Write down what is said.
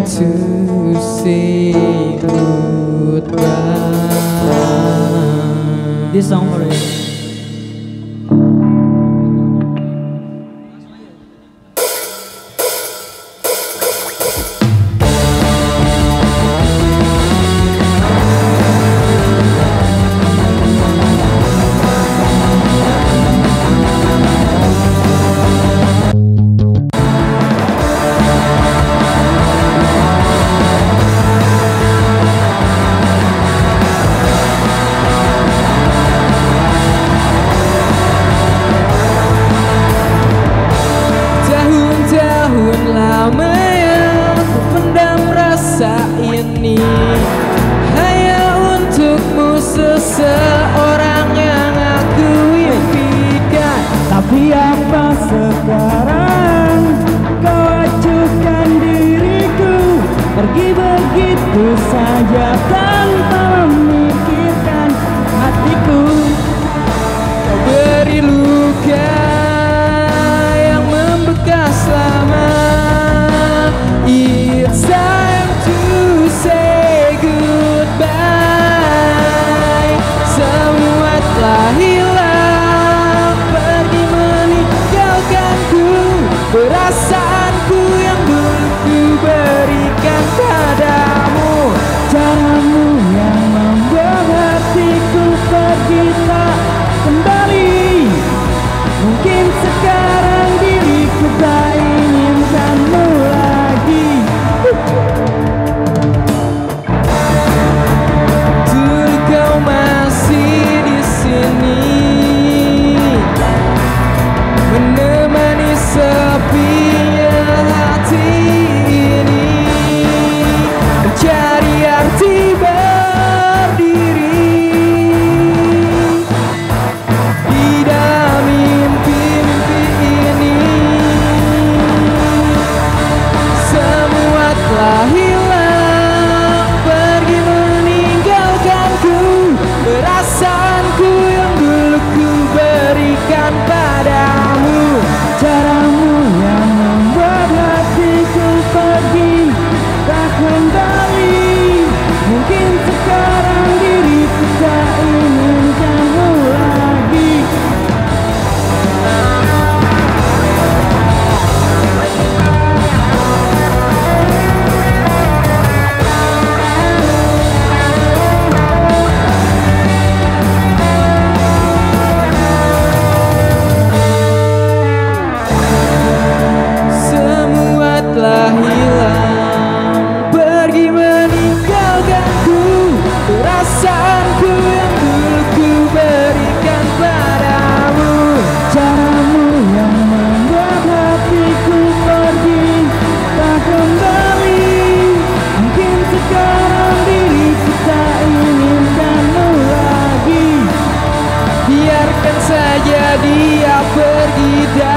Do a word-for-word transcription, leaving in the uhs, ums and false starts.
to say goodbye. This song for you. Seseorang yang aku impikan. Tapi apa sekarang kau acuhkan diriku pergi begitu saja tanpa memikirkan hatiku. Kau beri luka yang membekas lama. It's time to say goodbye. Semua telah hilang, pergi meninggalkanku. Perasaanku yang dulu ku berikan padamu. Caramu yang membuat hatiku pergi tak kembali. Mungkin sekarang diriku tak inginkanmu lagi. Dulu kau masih di sini, menemani sepinya hati ini, mencari arti berdiri di dalam mimpi-mimpi ini. Semua telah hilang, pergi meninggalkanku. Perasaanku yang dulu ku berikan padamu. Caramu yang membuat hatiku pergi tak kembali. Mungkin sekarang diriku tak inginkanmu lagi. Semua telah hilang, pergi meninggalkanku. Perasaanku yang dulu ku berikan padamu. Caramu yang membuat hatiku pergi tak kembali. Mungkin sekarang diriku tak inginkanmu lagi. Biarkan saja dia pergi.